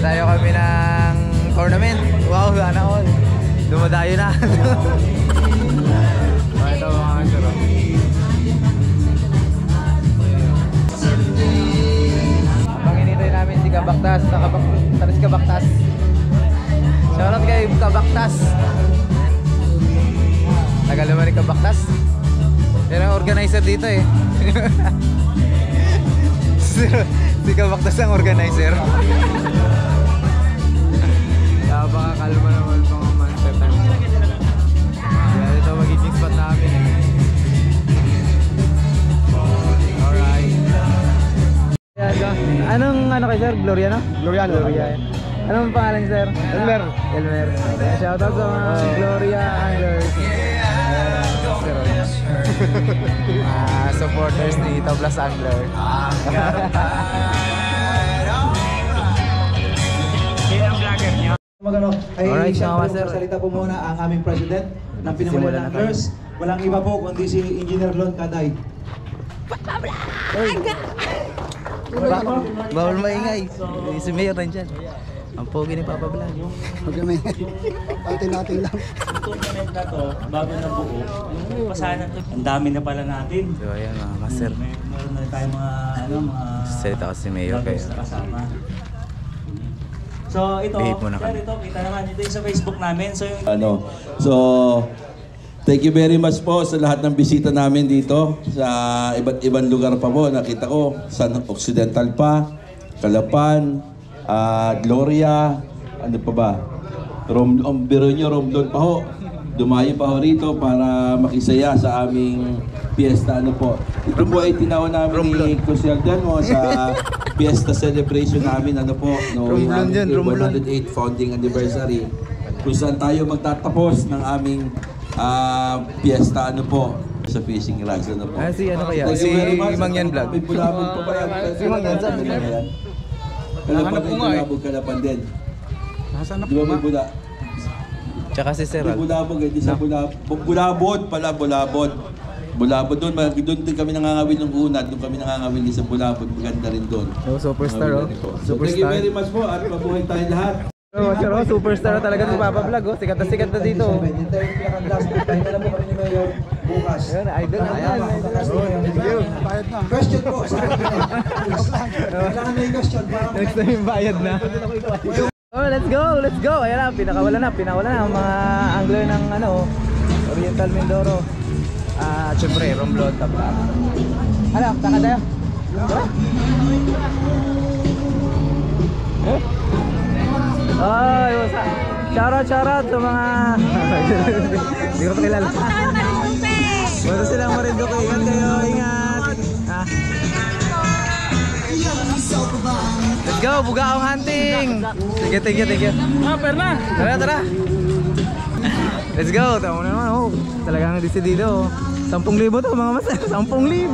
Nagdadayo kami ng tournament. Wow, sana all. Dumadayo na. Ito mga master. Habang inintay namin si Kabaktas, Taris Kabaktas. Shoutout kay Kabaktas. Tagal naman ni Kabaktas. Yan ang organizer dito eh. Si Kabaktas ang organizer. Napakakalma naman mga monster time. Kaya ito magiging spot namin eh. Alright. Anong ano kayo sir? Gloria no? Gloria. Anong pangalan sir? Elmer. Shoutout sa mga Gloria Anglers. Supporters ni Toplas Angler. Magano ay siyempre salita po muna ang aming president ng Pinamalan Anglers. Walang iba po kundi si Engineer Lon Caday. Bawal maingay. Si Mayor nandyan. Ang pogi ni Papa Blan. Huwag kami. Natin lang. Yung tournament na to, bago na buo, yung pasanan to, ang dami na pala natin. So ayan mga master. Meron na tayong mga Salita ko si Mayor kayo. kasama. So ito, ito kita naman ito yung sa Facebook namin. So yung thank you very much po sa lahat ng bisita namin dito sa iba't ibang lugar pa po. Nakita ko sa Occidental pa, Calapan, Gloria, ano pa ba? Biro nyo, Romblon pa ho. Dumayo pa ho rito para makisaya sa aming piyesta. Ano po? Ito po ay tinawa namin ni Crucial Dano sa piyesta celebration namin. Ano po? No, 108th founding anniversary. Kung saan tayo magtatapos ng aming piyesta. Ano po? Sa fishing rods. Ano po? Si ano kaya? Si Mangyan Vlog. May bulabog pa ba yan? Si Mangyan sabi na yan. Kalapan din. Di ba may bula? Tsaka si Sir. Bulabog eh, di sa Bulabod pala, Bulabod. Bulabod doon din kami nangangawin ng una, doon kami nangangawin din sa Bulabod, maganda rin doon. Superstar oh. So, thank you very much po at mabuhay tayo lahat. Sir, superstar na talaga si Papa Vlog oh. Sikat na dito. Tayo na po kami ni Mayor bukas. Ayun, idol na yan. Bayad na. Question po sa akin. Kailangan may question. Next time yung bayad na. Oh, let's go. Ayan na, pinakawala na ang mga angler ng Oriental Mindoro. Siyempre, Romblon, Tabla. Ano, taka tayo? Ay, shoutout sa mga hindi ko kilala. Basta silang Marinduque. Ingat kayo, ingat. Let's go, Bugaong hunting. Sige, thank you. Perna. Tara. Let's go. Tama naman, talagang desidido. 10,000 to mga mas. 10,000.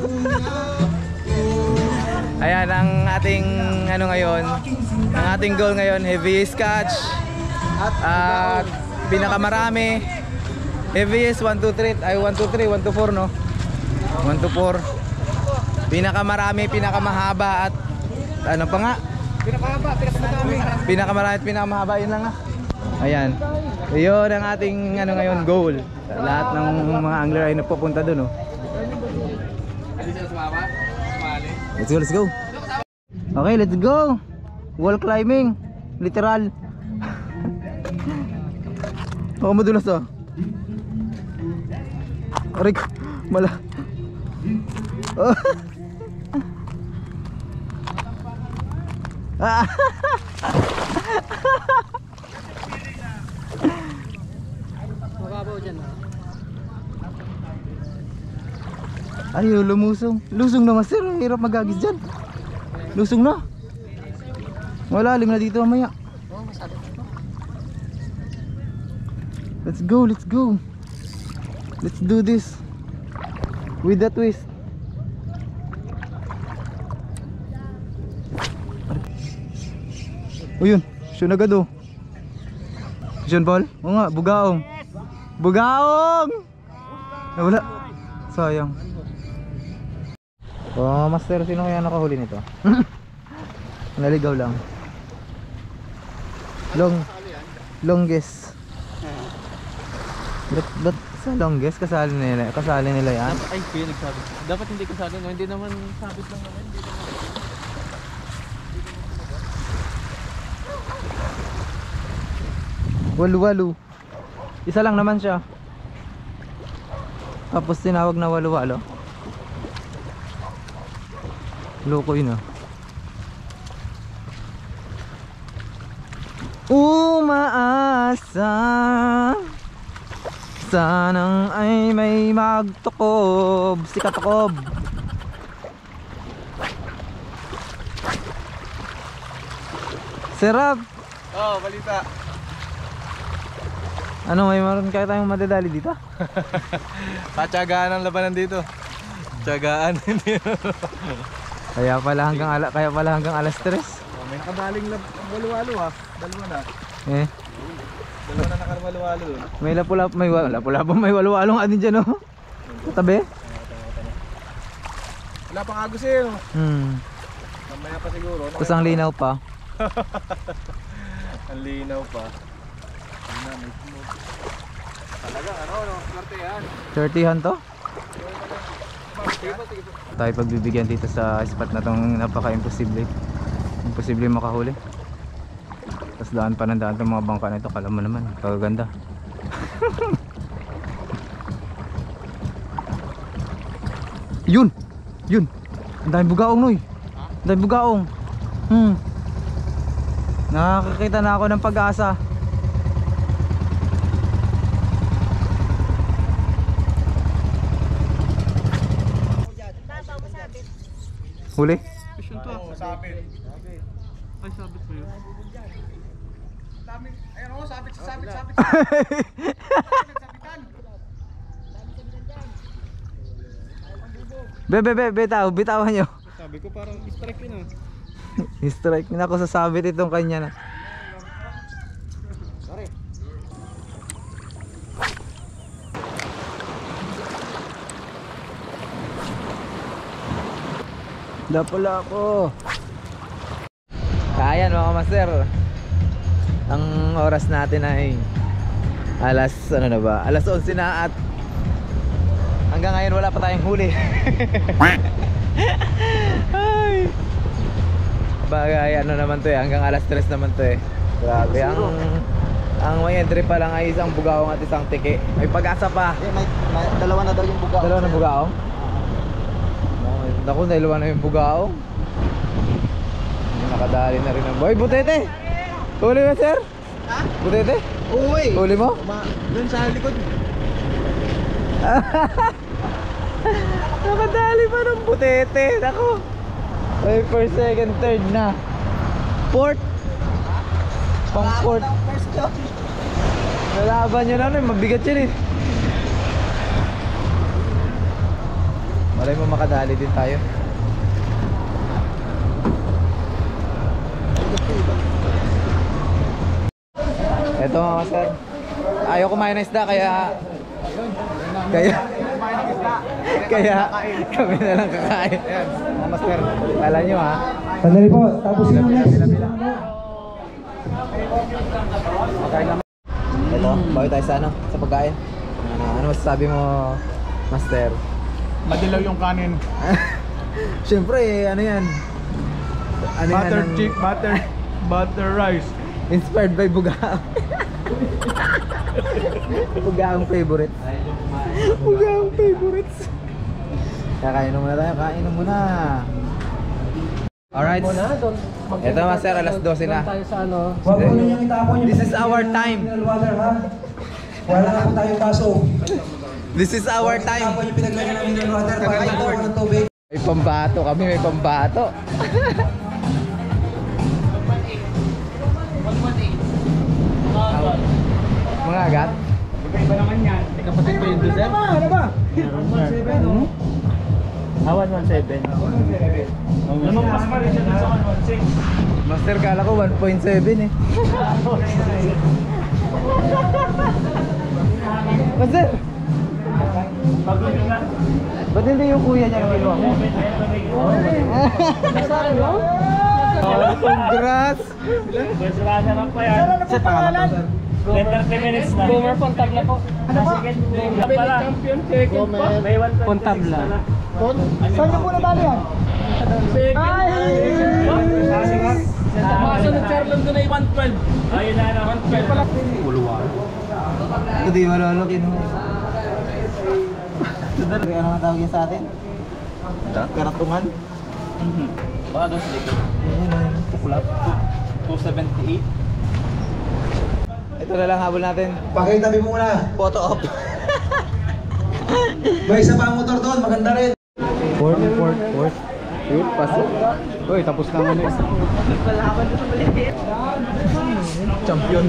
Ayan ang ating ngayon. Ang ating goal ngayon, heaviest catch. At pinakamarami heaviest 1 to 3 no. 1 to 4. Pinakamarami, pinakamahaba at ano pa nga? Pinakamarami at pinakamahaba, yun lang nga. Ayan. Iyon ang ating ngayon goal. Lahat ng mga angler ay napupunta doon oh. Let's go. Okay, let's go. Wall climbing, literal. Ako madulas oh. Aray ko, mala. Oh. Ay, lumusong. Lusong na master, hirap magagis dyan. Lusong na. Malalim na dito mamaya. Let's go. Let's do this with the twist. O yun, siya agad oh. Sean Paul? Oo nga, bugaong. Nawala. Sayang. Master, sino kaya nakahuli nito? Naligaw lang. Longest. Ba't sa longest kasali nila yan? Ay, kuya nagsabi. Dapat hindi kasali, no? Hindi naman sabit lang naman. Hindi naman. Walu-walu. Isa lang naman siya. Tapos tinawag na walu-walo. Loko yun ah. Umaasa sanang ay may magtukob. Si Katukob. Sarap. Oh, balita. Ano, may maroon kaya tayong madadali dito? Patsagaan ang labanan dito. Tsagaan. Kaya pala hanggang alas 3. Oh, may nakadaling walu-walo ha. Dalawa na. Eh, Dalawa na nakawalu-walo. may lapulap, may walu-walong ano dyan oh. Katabi? Wala pang agos eh. No? Mamaya pa siguro. Tapos ang linaw pa. Ang linaw pa. Talaga ano, swerte yan. 30han to? Tayo pagbibigyan dito sa spot na tong napaka-imposible. Imposible makahuli. Tapos daan pa ng daan itong mga bangka na ito. Kala mo naman, kagaganda. Yun! Yun! Ang daming bugaong noy! Ang daming bugaong! Nakakakita na ako ng pag-asa. Huli? Fishon to. Sabit. Ay, sabit mo yun. Ayan o, sabit. Bitawan nyo. Sabi ko parang strike yun ah. Strike na ako sa sabit itong kanya na. Dapula ako. Ayan mga master. Ang oras natin ay alas 11 na at hanggang ngayon wala pa tayong huli. Ay. Bagay ano naman to eh, hanggang alas 3 naman to eh. Grabe, ang may entry pa lang ay isang bugaong at isang tiki. May pag-asa pa. May dalawa na daw yung bugaong. Dalawa na bugaong? Naku, dalawa na yung bugaong. Nakadali na rin ang boy. Butete! Huli mo sir? Ha? Butete? Uy! Huli mo? Doon sa likod. Nakadali pa ng butete. Naku. Ay, first, second, third na. Fourth. Pang fourth. Nalaban nyo na, mabigat yun eh. Malay mo makadali din tayo. Eto mga sir, ayaw kumain ng isda kaya kami na lang kakain. Mga master, kala nyo ha. Sandali po, tapusin mo next. Ito, bawi tayo sa sa pagkain. Ano masasabi mo, master? Madilaw yung kanin. Siyempre, ano yan? Ano Butter yan, chick, butter rice. inspired by Bugaong. Bugaong favorite. Bugaong favorites. Kakain muna tayo, kain muna. Alright. Ito master, alas 12 na. Huwag mo niyang itapon yung This is our time. mineral water ha. Wala na po tayong baso. This is our time. Itapon yung pinaglagyan ng mineral water para itapo ng tubig. May pambato kami, may pambato. Mga agat? Iba naman yan. May kapatid ko yung doon. Ano ba? 117 no? 117. Namang mas mali siya doon sa 116. Master, kala ko 1.7 eh. Master! Ba't hindi yung kuya niya kinuha mo? Nasa ano? Congrats! First runner up pa yan. Sa pangalan? 30 minutes na. Gomer Pontabla po. Ano po? Champion, second pa. May 1 Pontabla. Saan niyo po nadali yan? Kaso nag-Charlon doon ay 112. Ayun na na. 112. Hindi malalo kinuha. Ano nga tawag yan sa atin? Karatungan? Baka doon sa likod. Pukulap. 278. Ito na lang habol natin. Pakitabi mo muna. Photo op. May isa pa ang motor doon, maganda rin. Fourth. Yun, pasok. Uy, tapos na muna isa. Champion.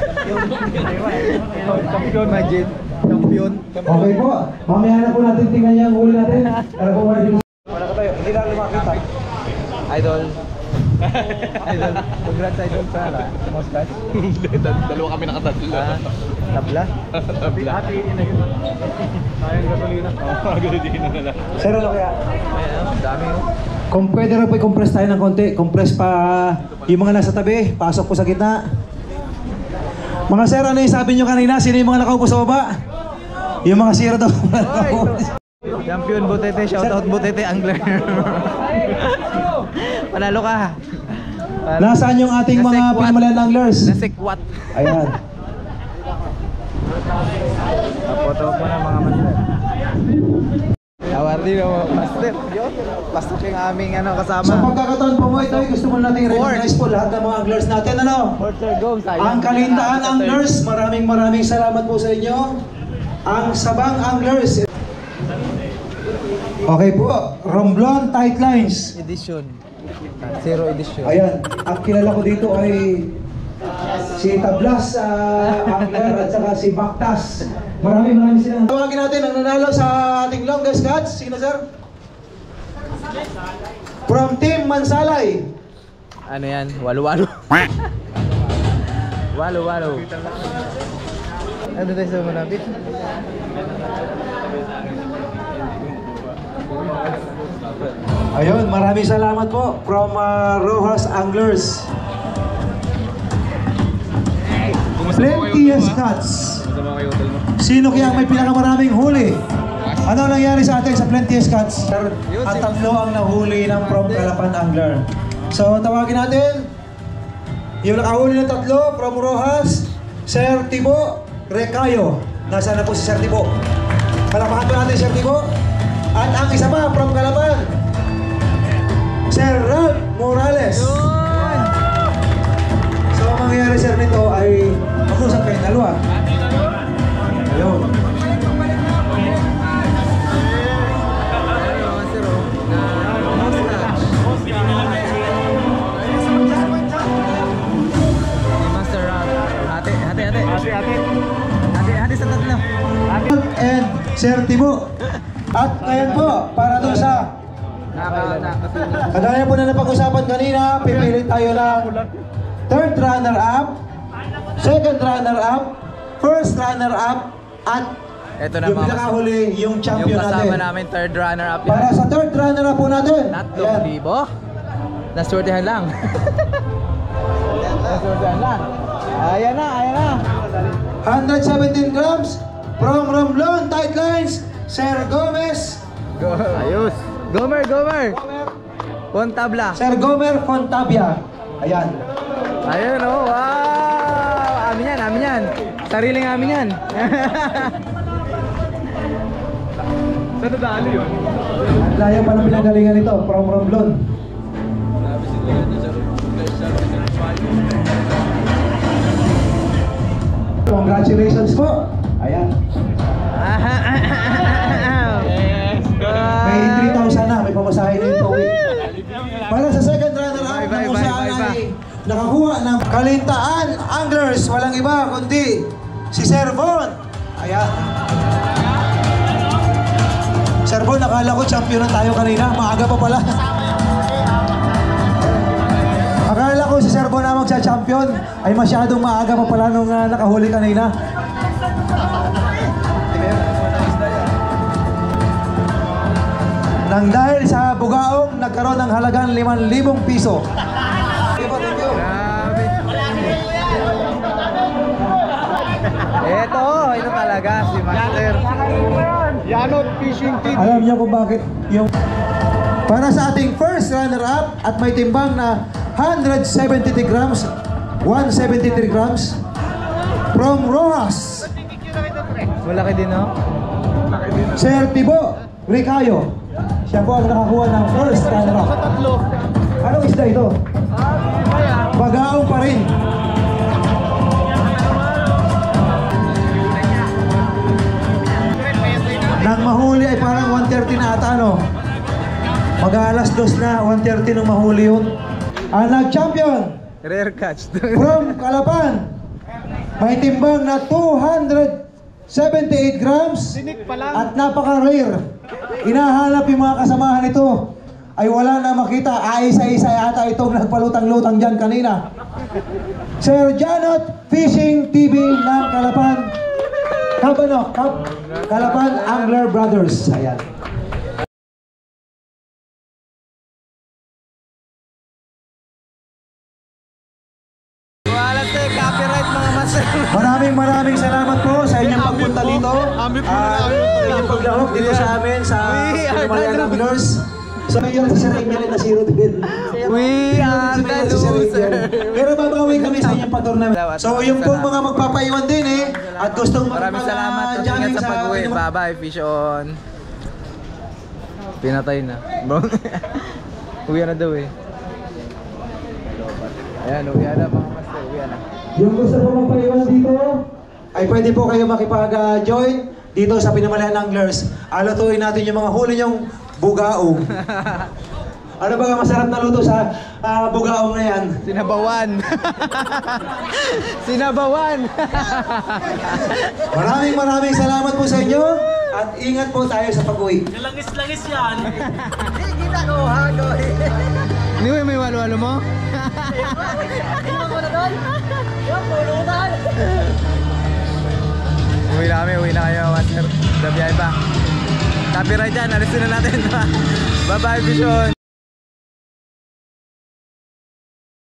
Champion, imagine. Champion. Okay po, mamaya na po natin tingnan yung huli natin. Para po wala dito. Wala ka tayo, hindi lang lumakita. Idol. Idol. Congrats idol sa Moscas. Dalawa kami nakatatlo. Tabla? Tabla. Sayang gasolina. Gasolina na lang. Sir, ano kaya? Ayan, dami oh. Kung pwede rin po i-compress tayo ng konti. Compress pa yung mga nasa tabi. Pasok po sa gitna. Mga sir, ano yung sabi nyo kanina? Sino yung mga nakaupo sa baba? Yung mga sira daw. Champion Butete, shoutout Butete Angler. Panalo ka. Nasaan yung ating mga Nasekwat. pinamalan anglers? Nasekwat. Ayan. Photo mo na mga master. Award din mo, master. Yun, pasok yung aming kasama. Sa pagkakataon po mo ito, gusto mo natin recognize po lahat ng mga anglers natin. Ano? Porter Gomes. Ang Kalintaan Anglers, maraming salamat po sa inyo. Ang Sabang Anglers. Okay po, Romblon Tight Lines. Edition. Zero edition. Ayan, ang kilala ko dito ay si Tablas Angler at saka si Baktas. Maraming silang. Tawagin natin ang nanalo sa ating longest catch. Sino sir? From Team Mansalay. Ano yan? Walo-walo. Walo-walo. Ano tayo sa malapit? Ayun, maraming salamat po from Rojas Anglers. Plenteous Cuts. Sino kaya may pinakamaraming huli? Ano nangyari sa atin sa Plenteous Cuts? At tatlo ang nahuli ng from Calapan Angler. So tawagin natin yung nakahuli ng tatlo from Rojas, Sir Tibo Recayo. Nasaan na po si Sir Tibo? Palakpakan po natin Sir Tibo. At ang isa pa from Calapan, Sir Ralph Morales. So ang mangyayari sir nito ay mag-usap kayong dalawa. Ayun. Master Rob. Hati sa tatlo. And Sir Tibo. At ngayon po, para doon sa kagaya po na napag-usapan kanina, pipili tayo ng third runner-up, second runner-up, first runner-up, at Ito na yung mga pinakahuli, yung champion yung kasama natin. namin third runner-up yan. Para sa third runner-up po natin. Tatlong libo. Naswertehan lang. Naswertehan lang. Ayan na. 117 grams from Romblon Tight Lines, Sir Gomez. Ayos. Gomer. Pontabla. Sir Gomer Fontabia. Ayan. Ayun oh, wow! Amin yan. Sariling amin yan. Saan nadali yun? Ang layo pa ng pinanggalingan nito, from Romblon. Congratulations po. Ayan. May 3,000 na, may pamasahe na yung towing. Para sa second runner-up na kung saan ay nakakuha ng Kalintaan Anglers, walang iba kundi si Sir Von. Ayan. Sir Von, nakala ko champion na tayo kanina, maaga pa pala. Akala ko si Sir Bon na magsa-champion ay masyadong maaga pa pala nung nakahuli kanina. Nang dahil sa bugaong nagkaroon ng halagang 5,000 piso. Ito talaga si Master. Yanot Fishing Team. Alam niyo kung bakit yung... Para sa ating first runner-up at may timbang na 173 grams, 173 grams from Rojas. Malaki din, no? Sir Tibo Ricayo. Siya po ang nakakuha ng first runner-up. Anong isda ito? Bagaong pa rin. Nang mahuli ay parang 1:30 na ata, no? Mag-aalas 2 na, 1:30 nung mahuli yun. Ang nag-champion Rare catch. from Calapan, may timbang na 278 grams at napaka-rare. Inahanap yung mga kasamahan nito ay wala na makita. Isa-isa yata itong nagpalutang-lutang dyan kanina. Sir Janot Fishing TV ng Calapan, Calapan Angler Brothers. Ayan. Wala tayo copyright mga master. Maraming salamat po sa inyong pagpunta dito. Inyong paglahok dito sa amin sa Himalayan Anglers. So yun, si Sir Angel na zero din. We are the loser. Pero babawi kami sa inyong pag-tournament. So yung po mga magpapaiwan din at gustong Maraming salamat. Ingat sa pag-uwi. Bye-bye, fish on. Pinatay na. Bro. Uwi na daw eh. Ayan, uwi na mga master. Uwi na. Yung gusto po magpaiwan dito, ay pwede po kayo makipag-join dito sa Pinamalayan Anglers. Alutuin natin yung mga huli niyong bugaong. Ano ba nga masarap na luto sa bugaong na yan? Sinabawan. Sinabawan. Maraming salamat po sa inyo at ingat po tayo sa pag-uwi. Langis-langis yan. Hindi mo may walo-walo mo? Uwi na kayo, master. Sa biyahe pa. Copyright dyan, alisin na natin. Bye-bye, Vision.